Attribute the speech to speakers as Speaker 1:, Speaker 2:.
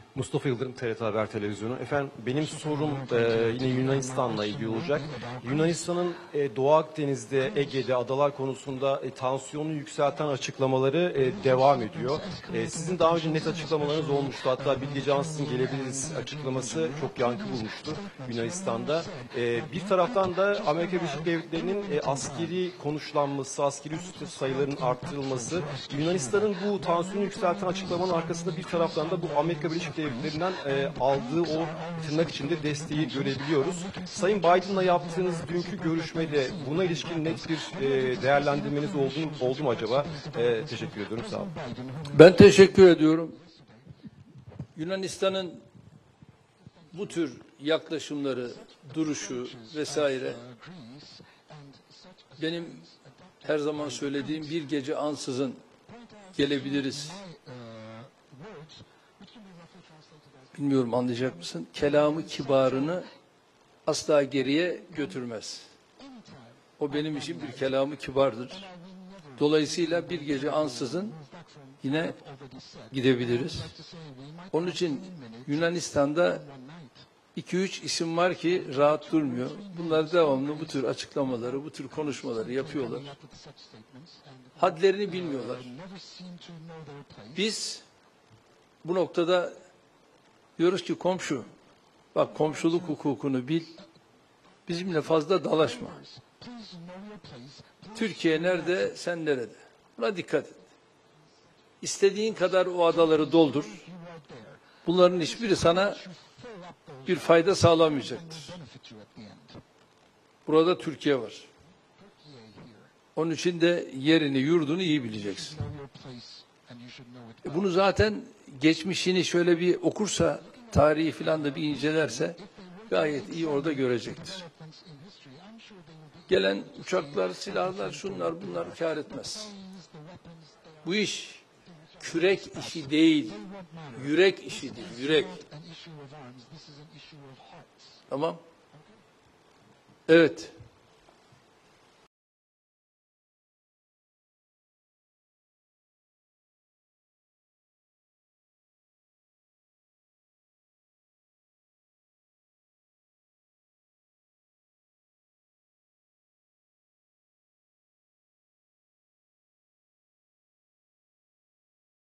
Speaker 1: Mustafa Yıldırım, TRT Haber Televizyonu. Efendim benim sorum yine Yunanistan'la ilgili olacak. Yunanistan'ın Doğu Akdeniz'de, Ege'de, adalar konusunda tansiyonu yükselten açıklamaları devam ediyor. Sizin daha önce net açıklamalarınız olmuştu. Hatta Bilge Cansız'ın gelebiliriz açıklaması çok yankı bulmuştu Yunanistan'da. Bir taraftan da Amerika Birleşik Devletleri'nin askeri konuşlanması, askeri üs sayılarının arttırılması, Yunanistan'ın bu tansiyonu yükselten açıklamanın arkasında bir taraftan da bu Amerika Birleşik Devletleri'nden aldığı o tırnak içinde desteği görebiliyoruz. Sayın Biden'la yaptığınız dünkü görüşmede buna ilişkin net bir değerlendirmeniz oldu mu acaba? Teşekkür ediyorum. Sağ olun.
Speaker 2: Ben teşekkür ediyorum. Yunanistan'ın bu tür yaklaşımları, duruşu vesaire benim her zaman söylediğim bir gece ansızın gelebiliriz. Bilmiyorum anlayacak mısın? Kelamı kibarını asla geriye götürmez. O benim için bir kelamı kibardır. Dolayısıyla bir gece ansızın yine gidebiliriz. Onun için Yunanistan'da 2-3 isim var ki rahat durmuyor. Bunlar devamlı bu tür açıklamaları, bu tür konuşmaları yapıyorlar. Hadlerini bilmiyorlar. Biz bu noktada diyoruz ki komşu, bak komşuluk hukukunu bil, bizimle fazla dalaşma. Türkiye nerede, sen nerede? Buna dikkat et. İstediğin kadar o adaları doldur. Bunların hiçbiri sana bir fayda sağlamayacaktır. Burada Türkiye var. Onun için de yerini, yurdunu iyi bileceksin. Bunu zaten geçmişini şöyle bir okursa, tarihi filan da bir incelerse gayet iyi orada görecektir. Gelen uçaklar, silahlar, şunlar, bunlar kâr etmez. Bu iş kürek işi değil, yürek işidir, yürek. Tamam? Evet.